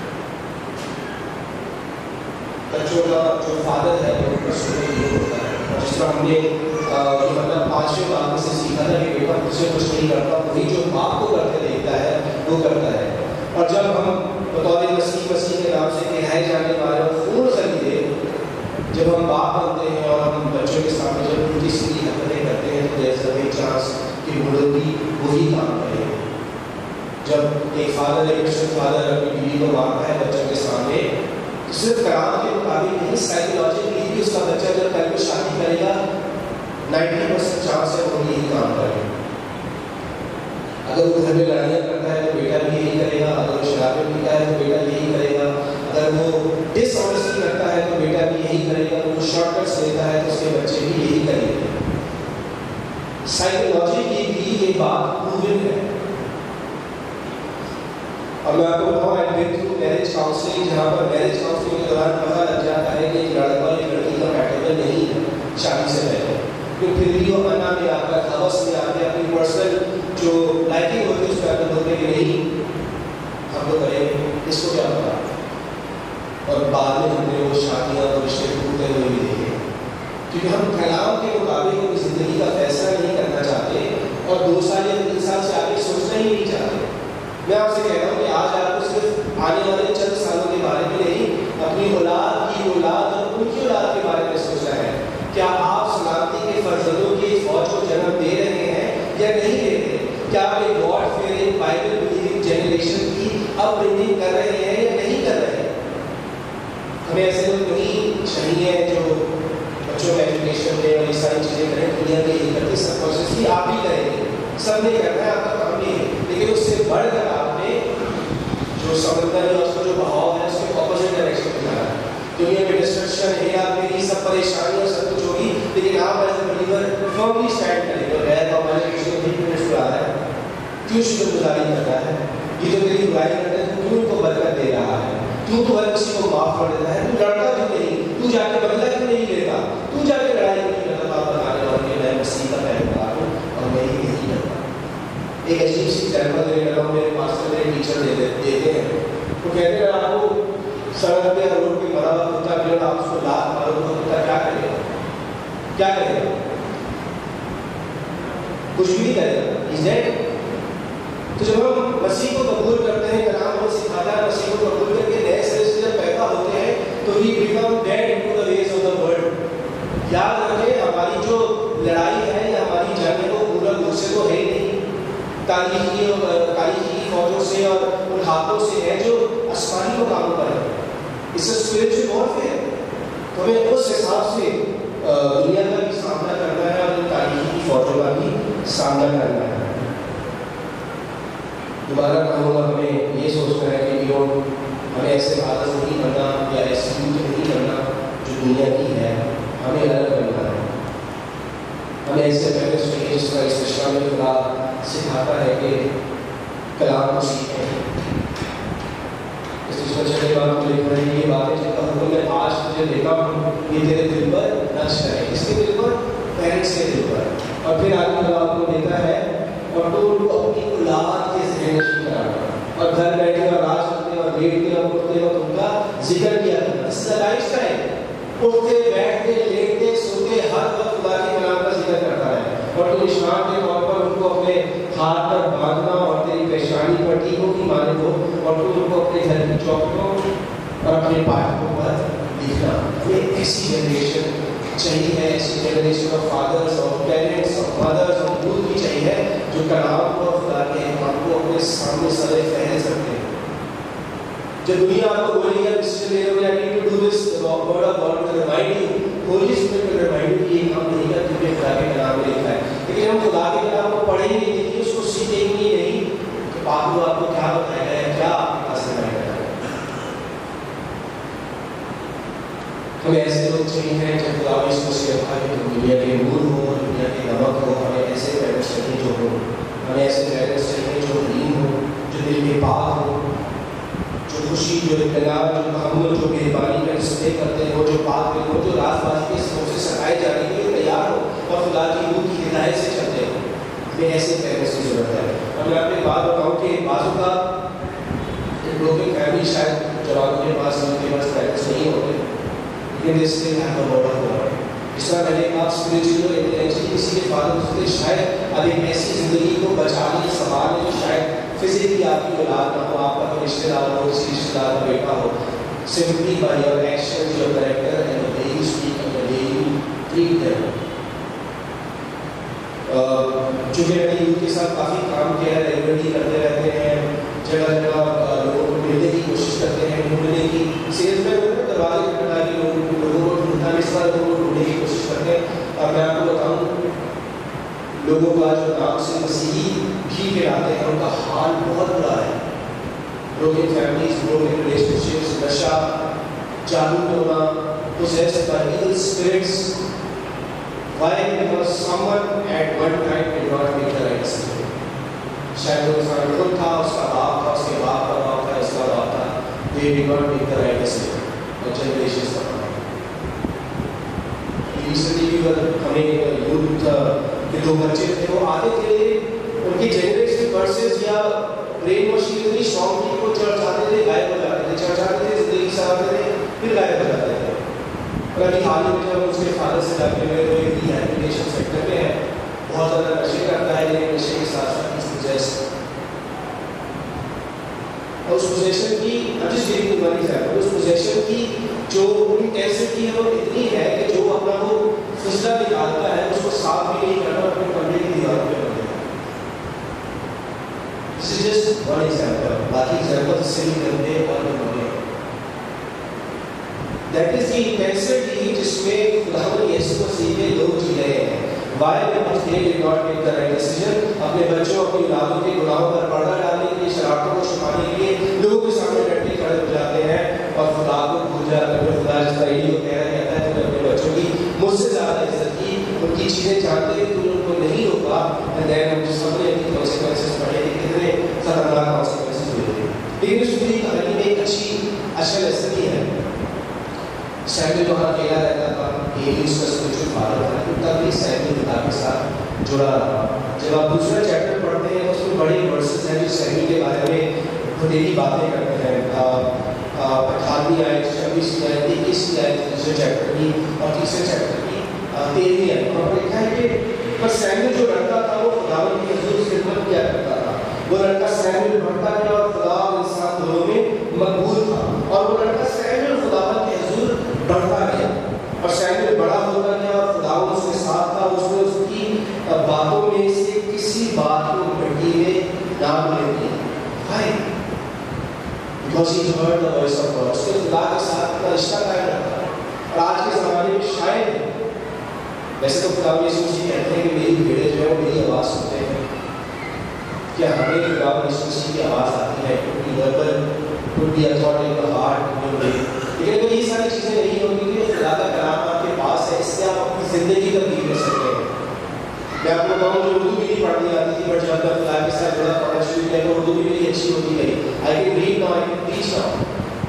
बच्चों का जो फादर है वो सुपर हीरो होता है। और जिस तरह हमने मतलब पांचवें बाप से सीखा था कि बेटा मुझसे कुछ नहीं करता, वही जो बाप को करते देखता है वो करता है। और जब हम बतौर मसीह मसीह के नाम से कहलाए जाने वाले खून खरीदे, जब हम बाप बनते हैं और हम बच्चों के सामने जब उनकी सीधी हरकतें करते हैं तो जैसे हमें चांस कि मुर्गी वही काम करें। जब एक फादर एक क्रिश्चियन फादर अपनी बीवी को मारता है बच्चों के सामने, तो सिर्फ कराम के मुताबिक नहीं, साइकोलॉजिकली भी उसका बच्चा जब कल को शादी करेगा नाइन्टी परसेंट चांस है वो यही काम करेगा। अगर वो घर में लड़ाइयाँ करता है तो बेटा भी यही करेगा, अगर वो शराबें पीता है तो बेटा यही करेगा, अगर वो शॉर्टकट्स लेता है तो उसके बच्चे भी यही करेंगे। साइकोलॉजी की भी ये बात प्रूवन है। और मैं आपको बताऊँ, I went through marriage counselling, जहाँ पर मैरिज काउंसलिंग के दौरान पता लग जाता है कि लड़का और लड़की का पैटर्न नहीं है शादी से पहले, तो फिर भी वो मना में आता है, हवस में आते हैं, अपनी पर्सनल जो लाइकिंग होती है उस पैटर्न होते कि नहीं हम तो करेंगे, इसको क्या पता। और बाद में हमने वो शादियाँ और रिश्ते टूटते हुए भी देखे, क्योंकि हम कलाम के मुताबिक अपनी ज़िंदगी का फैसला नहीं करना चाहते और दो साल या तीन साल से आगे सोचना ही नहीं चाहते। मैं आपसे कह रहा हूँ कि आज आपको सिर्फ आने वाले चंद सालों के बारे में नहीं, अपनी औलाद की औलाद और उनकी औलाद के बारे में सोचना है। क्या आप सलामती के फर्जंदों की फौज को जन्म दे रहे हैं या नहीं दे रहे? क्या आप एक God fearing Bible believing generation की अपब्रिंगिंग कर रहे हैं या नहीं कर रहे हैं? हमें ऐसे लोग नहीं चाहिए जो बच्चों में एजुकेशन में और ये सारी चीज़ें करें। दुनिया के इकतीस सब प्रोसेस ही आप ही करेंगे, सब नहीं करना है, आपका काम नहीं है, लेकिन उससे बढ़कर आपने जो समंदर है उसका जो बहाव है उसके ऑपोजिट डायरेक्शन में जाना है। दुनिया में डिस्ट्रक्शन है, आप मेरी सब परेशानी और सब कुछ होगी, लेकिन आप as a believer firmly stand करेंगे। गैर कॉमन किसी को भी मिनट बुला रहा है, क्यों शुक्रगुजारी कर रहा है, ये तो तेरी बुराई करते हैं, क्यों उनको बरकत दे रहा है, क्यों तो हर किसी को माफ कर देता है, तू लड़का क्यों नहीं, तू जाके बदला क्यों नहीं लेता, तू जाके लड़ाई क्यों नहीं करता। आप बताने वाले मैं मसीह का पैरोकार हूँ और मैं ही यही करता। एक अजीब सी एग्जाम्पल देने लगा हूँ, मेरे मास्टर मेरे टीचर देते देते हैं, वो कहते हैं आपको सड़क पे रोड पे मरा हुआ कुत्ता मिले, आप उसको लात मारो तो कुत्ता क्या करेगा? क्या करेगा? कुछ भी नहीं करेगा, इज दैट। तो जब हम मसीह को कबूल करते हैं, कलाम हमें सिखाता है, मसीह को कबूल करके नए सिरे से जब पैदा होते हैं तो we become dead into the ways of the world. याद रखें, हमारी जो लड़ाई है या हमारी जंग है वो पूरा रूप से तो है ही नहीं, तारीखी और तारीखी फौजों से और उन हाथों से है जो आसमानी को काम करे। इससे स्पिरिचुअल वॉरफेयर, तो हमें उस हिसाब से दुनिया का भी सामना करना है और इन तारीखी फौजों का भी सामना करना है। दोबारा कहूँगा, हमें ये सोचना है कि योग हमें ऐसे आदत नहीं करना या ऐसी यूज नहीं करना जो दुनिया की है, हमें अलग करना है। हमें ऐसे पहले चाहिए जिसका इस दिशा में खुदा सिखाता है कि कलाम को सीखें। इस दिशा चलने के बाद मुझे लिखना है ये बातें जिनका हुक्म मैं आज तुझे देता हूँ ये तेरे दिल पर नक्श है। इसके दिल पर? पेरेंट्स के दिल पर। और फिर आगे खुदा आपको देता है और तो उनको अपनी औलाद के जनरेशन कराना और घर बैठे और राज करते और लेटते और उठते और उनका जिक्र किया करना। इसका लाइफस्टाइल उठते बैठते लेटते सोते हर वक्त खुदा के कलाम का जिक्र करता है। और तो निशान के तौर पर उनको अपने हाथ पर बांधना और तेरी पेशानी पर टीकों की माने हो और तो उनको अपने घर की चौखटों और अपने पाठकों पर लिखना। ये ऐसी जनरेशन चाहिए, ऐसी generation of fathers of parents of mothers of youth भी चाहिए जो कलाम को और खुदा के अहकाम को अपने सामने सरे फहरे सकते हैं। जब दुनिया आपको बोलेगी आप डिसीजन ले रहे हो, I need to do this, the word of God will remind you, Holy Spirit will remind you कि ये काम नहीं कर, क्योंकि खुदा के कलाम में लिखा है। लेकिन हम खुदा के कलाम को पढ़ेंगे नहीं, उसको सीखेंगे नहीं, तो बाबू आपको क्या बताएगा, क्या आपके पास बताएगा। हमें ऐसे लोग चाहिए जब खुदा इसको सिखाए कि दुनिया के नूर हो, दुनिया के नमक हो। हमें ऐसे पेरेंट्स चाहिए जो हो, हमें ऐसे पेरेंट्स चाहिए जो लीन हो, जो दिल के पाक हो, जो खुशी, जो इत्मीनान, जो तहम्मुल, जो मेहरबानी का डिस्प्ले करते हैं, वो जो बात करते हैं, जो रातबाजी के समों से सताए जाने के लिए तैयार हो और खुदा की रूह की हिदायत से चलते हैं। हमें ऐसे पेरेंट्स की जरूरत है। और मैं आपको एक बात बताऊँ कि बाजू का लोगों की फैमिली शायद जवानों के पास उनके पास पेरेंट्स नहीं होते, लेकिन इससे यहाँ का बड़ा हुआ है। इस तरह मैंने आप स्पिरिचुअल इंटेलिजेंस किसी के फादर उसने शायद अब एक ऐसी जिंदगी को बचाने संभालने जो शायद फिजिकली आपकी औलाद ना हो, आपका कोई रिश्तेदार हो, किसी रिश्तेदार का बेटा हो, simply by your action, your character and the way you speak and the way you treat them. चूँकि मैंने यूथ के साथ काफ़ी काम किया है, रेगुलरली करते रहते हैं, जगह जगह लोगों को मिलने की कोशिश करते हैं, ढूंढने की सेल्स में दरवाजे खटखटा के लोगों लोगों को ढूंढना, इस बार लोगों को ढूंढने की कोशिश करते हैं। और मैं आपको बताऊँ, लोगों का जो नाम से मसीही भी गिराते हैं उनका हाल बहुत बुरा है। ब्रोकन फैमिलीज, ब्रोकन रिलेशनशिप्स, नशा, जादू टोना, possessed by evil spirits. Why? Because someone at one time did not make the right decision. शायद वो इंसान खुद था, उसका बाप था, उसके बाप का बाप था, इसका बाप था. They did not make the right decision. और generations का था. Recently we were coming youth के दो बच्चे थे, वो आते थे, उनकी generation versus या brain washing इतनी strong थी, वो चर्च आते थे, गायब हो जाते थे, चर्च आते थे, जिंदगी से आते थे, फिर गायब हो जाते थे. और अभी हाल ही में जब उसके फादर से जाके मेरे को एक रिहैबिलिटेशन सेक्टर में है, बहुत ज़्यादा नशे करता है, लेकिन नशे के साथ साथ इस पोजेस और उस पोजेशन की अब जिस गिविंग वन एग्जांपल उस पोजेशन की जो इंटेंसिटी है वो इतनी है कि जो अपना वो फुसला निकालता है उसको साफ भी नहीं करना, अपने कमरे की दीवार पे कर देता. This is just one example, बाकी एग्जांपल इससे भी गंदे और गंदे. That is the intensity जिसमें खुदावंद यीशु मसीह के लोग जी रहे हैं. Why? Because they did not make the right decision. अपने बच्चों, अपनी औलादों के गुनाहों पर पर्दा डालने के लिए, शरारतों को छुपाने के लिए लोगों के सामने डटे खड़े हो जाते हैं और खुदा को भूल जाते हैं. खुदा जिस तरह ये कह रहा कहता है तुमने अपने बच्चों की मुझसे ज़्यादा इज्जत की, उनकी चीज़ें जानते हैं, तुमने उनको नहीं रोका. And then हम जो सबने अपनी consequences पढ़े थे, कितने खतरनाक consequences हुए थे. लेकिन इस पूरी कहानी में एक अच्छी अच्छा लेसन ही है. सैमुअल वहाँ अकेला रहता था, एली उसका स्पिरिचुअल फादर था, उनका भी सैमुअल पिता के साथ जुड़ा रहा. जब आप दूसरा चैप्टर पढ़ते हैं तो उसमें बड़े वर्सेस हैं जो सैमुअल के बारे में बतेरी बातें करते हैं. अठारहवीं आयत, छब्बीसवीं आयत, इक्कीसवीं आयत दूसरे चैप्टर की और तीसरे चैप्टर की तेरहवीं आयत और लिखा है कि पर सैमुअल जो लड़का था वो खुदावंद की हुजूर से खिदमत किया करता था. वो लड़का सैमुअल बढ़ता गया और खुदा और इंसान दोनों में मकबूल था. और वो लड़का सैमुअल खुदावंद के हुजूर बढ़ता गया और सैमुअल बड़ा होता गया और खुदावंद उसके साथ था. उसने उसकी बातों में से किसी बात को मिट्टी में ना बोलने दिया. Why? Because he heard the voice of God. उसने खुदा के साथ अपना रिश्ता कायम रखा. और आज के ज़माने में शायद वैसे तो खुदावंद यीशु मसीह कहते हैं कि मेरी भेड़ें जो है मेरी आवाज़ सुनते हैं. क्या हमें खुदावंद यीशु मसीह की आवाज़ आती है? Could be verbal, could be a thought in the heart, could be. लेकिन अगर ये सारी चीज़ें नहीं होंगी तो खुदा का कलाम आपके पास है, इससे आप अपनी ज़िंदगी तब्दील कर सकते हैं. मैं आपको कहूँ जो उर्दू भी नहीं पढ़नी आती थी, बट जब मैं खुदा के साथ जुड़ा पढ़ना शुरू किया तो उर्दू भी मेरी अच्छी होती गई. I can read now, I can teach now.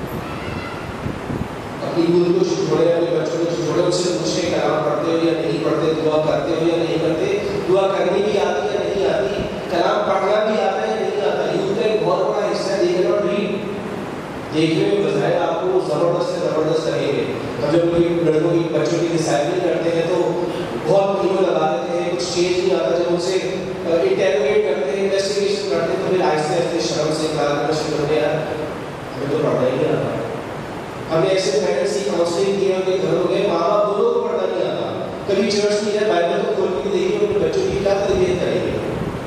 अपनी उर्दू को छोड़े, अपने बच्चों को छोड़े, उनसे पूछे कलाम पढ़ते हो या नहीं पढ़ते, दुआ करते हो या नहीं करते, दुआ करनी भी आती है नहीं आती, कलाम पढ़ना भी आता है नहीं आता. यूथ का एक बहुत बड़ा हिस्सा है दे नॉट रीड. देखने में बजाय आपको ज़बरदस्त से ज़बरदस्त लगेंगे. अब जब कोई लड़कों की बच्चों की डिसाइपलिंग करते हैं तो बहुत कीमत लगा देते हैं, कुछ चेंज नहीं आता. जब उनसे इंटेरोगेट करते हैं, इन्वेस्टिगेशन करते हैं तो फिर आहिस्ते आहिस्ते शर्म से इकरार करना शुरू करते हैं, यार हमें तो पढ़ना ही नहीं आता. हमने ऐसे पेरेंट्स की काउंसलिंग की, उनके घर हो गए, माँ बाप दोनों को पढ़ना नहीं आता. कभी चर्च नहीं है, बाइबल को खोल के देखिए अपने बच्चों की क्या तरबियत करेंगे.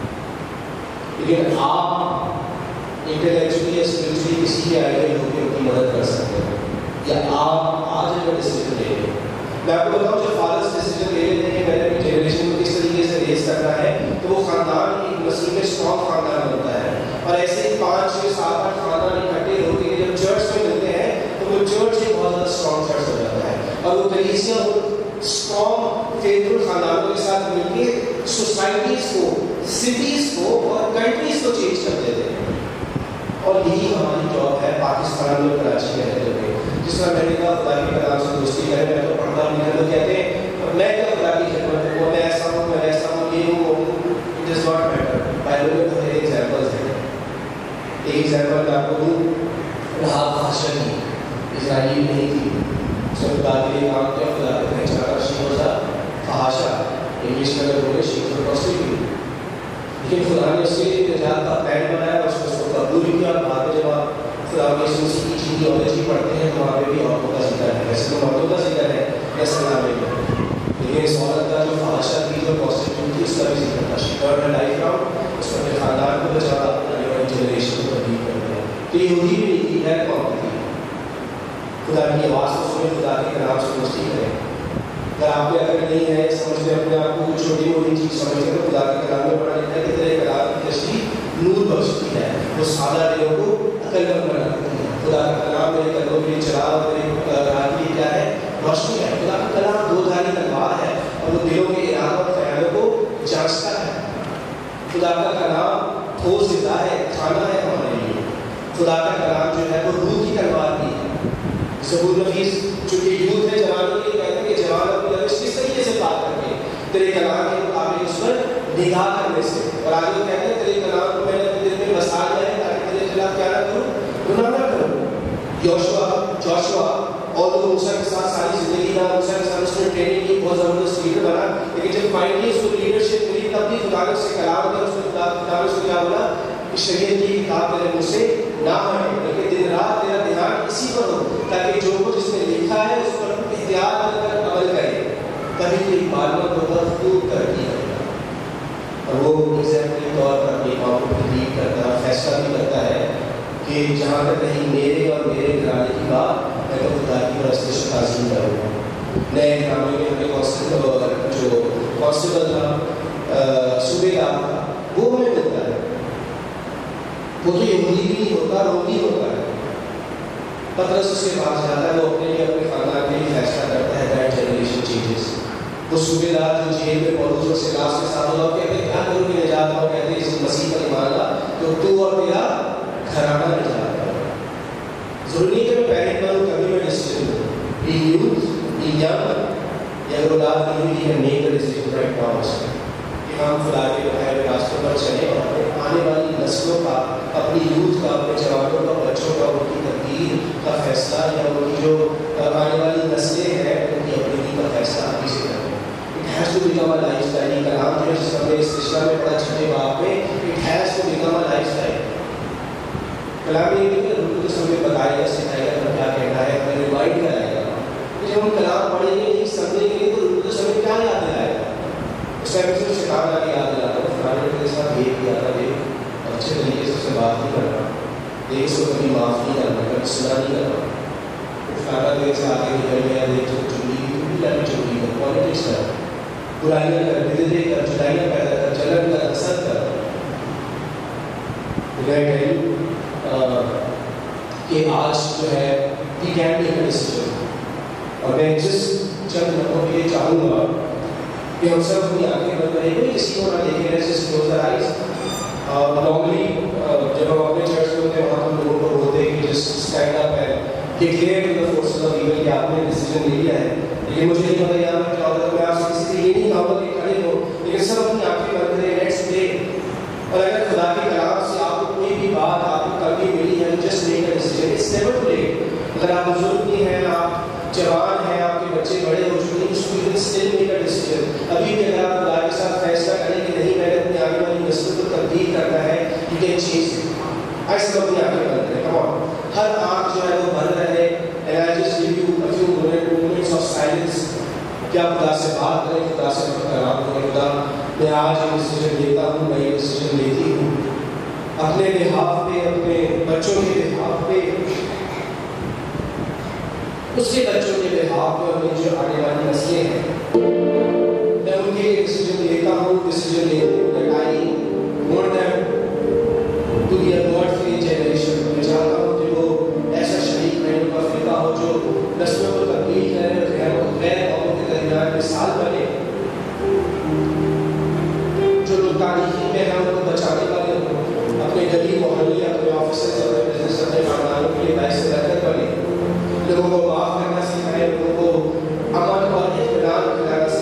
लेकिन आप इंटेलेक्चुअली या स्पिरिचुअली किसी के आइडियल होकर उनकी मदद कर सकते हैं या आप आज अगर डिसीजन ले लें. मैं आपको बताऊँ जब फादर्स डिसीजन ले लेते हैं मैंने अपनी जनरेशन को किस तरीके से रेस करना है तो वो ख़ानदान एक नस्ल में स्ट्रॉन्ग ख़ानदान बनता है. और ऐसे ही पाँच छः सात आठ ख़ानदान इकट्ठे होकर जब चर्च में मिलते हैं तो वो चर्च एक बहुत ज़्यादा स्ट्रॉन्ग चर्च हो जाता है. और वो कलीसिया वो स्ट्रॉन्ग फेथफुल ख़ानदानों के साथ मिलकर सोसाइटीज़ को, सिटीज़ को और कंट्रीज़ को चेंज कर देते हैं. और यही हमारी जॉब है पाकिस्तान में, कराची में रहते हुए. जिस तरह मैंने कहा खुदा के कलाम से दोस्ती करें, मैं तो पढ़ता हूँ, लोग कहते हैं मैं क्या खुदा की खिदमत करूँ, मैं ऐसा हूँ, मैं ऐसा हूँ, ये हूँ, वो हूँ. It is not matter. Bible में बहुत सारे एग्जाम्पल्स हैं. एक एग्जाम्पल मैं आपको दूँ, राहाब भाषा की इजराइली नहीं थी, उसने खुदा के लिए काम किया, खुदा को पहचाना. शी वाज अ फहाशा, इंग्लिश में अगर बोले शी वाज अ प्रोस्टिट्यूट. लेकिन खुदा ने उसके लिए निजात का प्लान बनाया और उसको कबूल किया. बाद में जब आप खुदा यीशु मसीह की जीनियोलॉजी पढ़ते हैं तो वहाँ पे भी औरतों का जिक्र है. वैसे तो मर्दों का जिक्र है ऐसा नाम है, लेकिन इस औरत का जो फहाशा थी, जो प्रोस्टिट्यूट थी, उसका भी जिक्र था. She turned her life around, उसने अपने खानदान को बचाया, आने वाली जनरेशन को तब्दील कर दिया. तो यहूदी भी नहीं थी, है कौन थी? खुदा की आवाज़ को सुने, खुदा के कलाम से दोस्ती करें. अगर आप में अगर नहीं है समझते अपने आप को कुछ छोटी मोटी चीज़ समझते तो खुदा के कलाम में पढ़ा लिखा है कि तेरे कलाम की दृष्टि नूर बख्शती है, वो सादा दिलों को अकलमंद बनाती है. खुदा का कलाम मेरे कदमों के लिए चला और मेरे राह के लिए क्या है, का कलाम ठोस ग़िज़ा है, खाना है हमारे लिए। खुदा का कलाम जो है वो रूह की तलवार भी है। ज़बूर नफीस चूंकि यूथ है, जवानों के लिए कहते हैं कि जवान अपनी रविश किस तरीके से बात करके तेरे कलाम के मुताबिक उस पर निगाह करने से। और आगे वो कहते हैं तेरे कलाम को मैंने अपने दिल में बसा लिया है ताकि तेरे खिलाफ क्या ना करूँ, गुनाह ना करूँ। योशुआ जोशुआ और तो मूसा के साथ सारी जिंदगी ना, मूसा के साथ उसने ट्रेनिंग की, बहुत ज़बरदस्त लीडर बना। लेकिन जब फाइनली उसको लीडरशिप मिली तब भी खुदा ने उससे कलाम कर उसने खुदा खुदा ने उसको क्या बोला कि शरीयत की किताब तेरे मुँह से ना हटे, बल्कि दिन रात तेरा ध्यान इसी पर हो ताकि जो कुछ इसमें लिखा है उस पर एहतियात कर अमल करे, तभी तेरी बातों को खूब तरक्की करेगा। और वो एग्जैम्पल तौर पर अपनी माँ को लीड करता है, फैसला भी करता है कि जहाँ तक रही मेरे और मेरे घराने की बात, मैं तो खुदा की परस्तिश ताज़ीम करूँगा। नए घराने में हमें कॉन्स्टेबल जो कॉन्स्टेबल था, सूबेदार था, वो हमें मिलता है। वो तो यहूदी भी नहीं होता, रोमी होता है। पतरस उसके पास जाता है, वो अपने लिए अपने खानदान के लिए फैसला करता है। That generation changes. वो सूबेदार जो जेल में पौलुस और सिलास के साथ हुआ, कहते क्या करोगे निजात पाओ, कहते इस मसीह पर ईमान ला तो तू और तेरा घराना निजात पाओ। जरूरी नहीं कि मैं पैनिक करूँ, कभी मैं डिसीजन लूँ। बी यूथ बी यंग, या औलाद नहीं भी है make the decision right now कि हम खुदा के बताए हुए रास्तों पर चलें और अपने आने वाली नस्लों का, अपनी यूथ का, अपने जवानों का, बच्चों का, उनकी तकदीर का फैसला या उनकी जो आने वाली नस्लें हैं उनकी अपनी का फैसला अभी से करें। It has to become a lifestyle. ये कलाम जो है हमने इस रिश्ता में पढ़ा छठे बाब में, it has to become a lifestyle. कलाम ये नहीं कि उनको हमें बताएगा, सिखाएगा तो क्या कहना है, हमें रिवाइंड कराएगा। जब हम कलाम पढ़ेंगे नहीं समझेंगे तो उनको हमें क्या याद दिलाएगा। उस टाइम से शिकार आगे याद दिलाता हूँ, फलाने मेरे साथ भेद किया था, देख अच्छे तरीके से उससे बात नहीं करना, देख उसको कभी माफ़ नहीं करना, कभी सुना नहीं करना। फलाना देर से आगे निकल गया, देख जो चुगली की भी लगी चुगली कर, पॉलिटिक्स कर, बुराइयाँ कर, बिदअतें कर, जुदाइयाँ पैदा कर, जलन कर, हसद कर। कि आज जो है we can make a decision. और मैं जिस चंद लोगों के लिए चाहूँगा कि हम सब अपनी आंखें बंद करेंगे, किसी को ना देखें, जैसे क्लोज द आइज। नॉर्मली जब हम अपने चर्च में होते हैं वहाँ हम लोगों को बोलते हैं कि just stand up and declare to the forces of evil कि आपने डिसीजन ले लिया है। लेकिन मुझे नहीं पता यहाँ पर क्या होता है, मैं आपसे किसी से ये नहीं कहूँगा कि खड़े हो, लेकिन सब अपनी आंखें बंद करें, लेट्स प्रे। और अगर खुदा के कलाम से आपको कोई भी बात आपको कभी मिली है, just make a decision, it's never too late. अगर आप बुजुर्ग भी हैं, आप जवान हैं, आपके बच्चे बड़े हो चुके हैं, you can still make a decision. अभी भी अगर आप खुदा के साथ फैसला करें कि नहीं मैंने अपनी आने वाली नस्ल को तब्दील करना है, यू कैन चेंज इट। आज सब अपनी आंखें बंद करें, कम ऑन, हर आँख जो है वो बंद रहे। And I just give you a few moments of silence. क्या खुदा से बात करें, खुदा से कलाम करें। खुदा मैं आज ये डिसीजन लेता हूँ, मैं ये डिसीजन लेती हूँ अपने बिहाफ पे, अपने बच्चों के बिहाफ पे, उसके बच्चों के बिहाफ पे, अपनी जो आने वाली नस्लें हैं, मैं उनके लिए डिसीजन लेता हूँ। डिसीजन लेते हूँ that I want them to be a God-fearing generation। मैं चाहता हूँ कि वो ऐसा शरीक बने, उनका फिरका हो जो नस्लों को तब्दील करे, गैर कौमों के दरमियान मिसाल बने। जो लोग तारीखी में हैं उनको बचाने वाले हों, अपने गली मोहल्ले, अपने ऑफिस, अपने बिजनेस, अपने खानदानों के लिए बाइस बरकत बने। लोगों को माफ़ करना सिखाए, लोगों को अमन और इत्मीनान खिलाना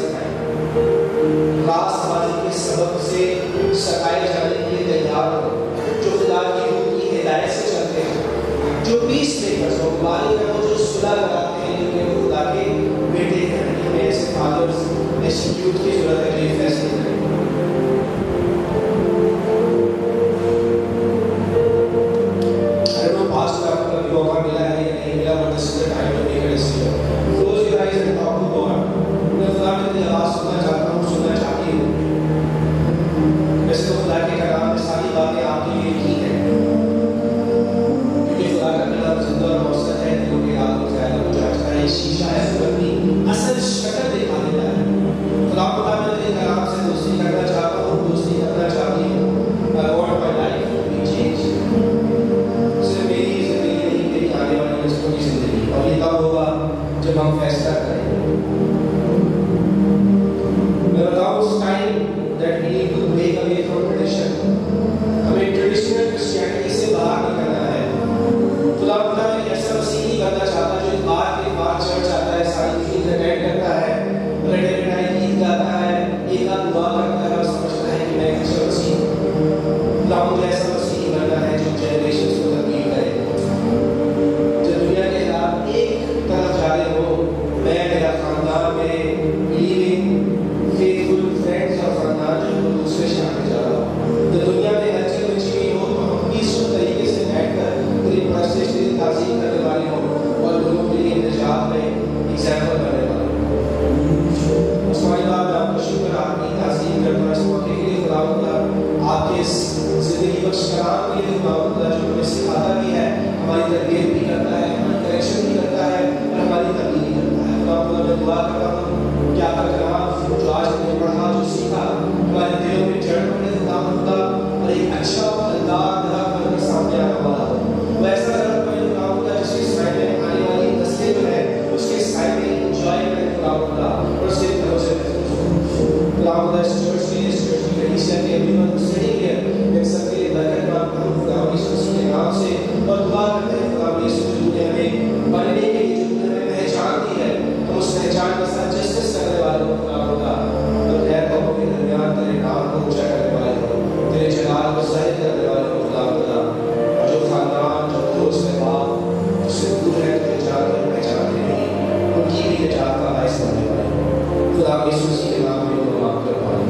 इस जिंदगी बख्श कलाम के लिए खुदावंद जो हमें सिखाता भी है, हमारी तरबियत भी करता है, हमारी करेक्शन भी करता है और हमारी तब्दीली करता है। खुदावंद मैं दुआ करता हूँ कि आपका कलाम जो आज हमने पढ़ा, जो सीखा, हमारे दिलों में जड़ पड़े खुदावंद और एक अच्छा फलदार दरख्त हमारे सामने आने वाला हो। वैसा दरख्त हमें खुदावंद जिसके साए में आने वाली नस्लें जो है उसके साए में एंजॉय करें खुदावंद और उसके तरफ से खुदावंद इस चर्च की इस चर्च की कलीसिया के अभिमत सही है इन सबके लिए बरकत मांगता हूँ खुदावंद यीशु के नाम से और दुआ करते हैं खुदावंद यीशु जो तूने हमें बनने के लिए जो तूने हमें पहचान दी है तो उस पहचान के साथ जस्टिस करने वाले हो खुदावंद और खैर कौमों के दरमियान तेरे नाम को ऊंचा करने वाले हो, तेरे जलाल को जाहिर करने वाले हो खुदावंद। और जो खानदान जो दोस्त अहबाब उससे दूर है तुझे जानकर पहचानते नहीं उनकी भी निजात का बायस बनने वाले हो खुदा यीशु के नाम में दुआ करता हूं।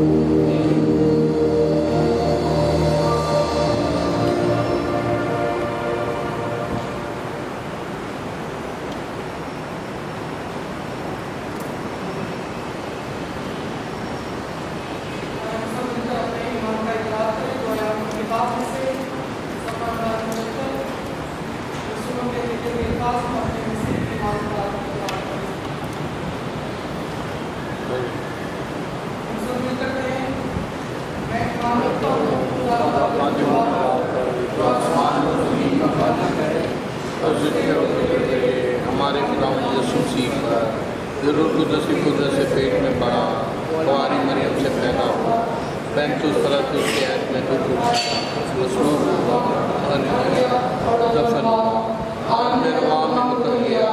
हमारे खुदावंद यीशु मसीह का ज़रूर कुदरती कुदरत से पेट में पड़ा, कुंवारी मरियम से पैदा हुआ, पैंतीस फलत उसके ऐत में दुख मसरूफ हुआ, दफन हुआ में उतर गया,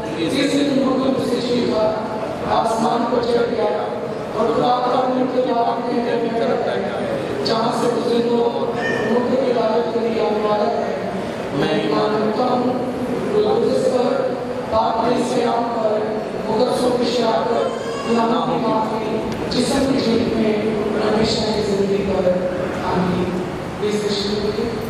आसमान पर चढ़ गया और रात का उनके बाप की तरफ बैठा है, जहाँ से उसे तो उनके इबादत के लिए आने वाला है। मैं ईमान रखता हूँ पर पाप से आम पर मुकद्दसों की शहादत, गुनाहों की माफ़ी, जिस्म की जीत में हमेशा की जिंदगी पर। आमीन।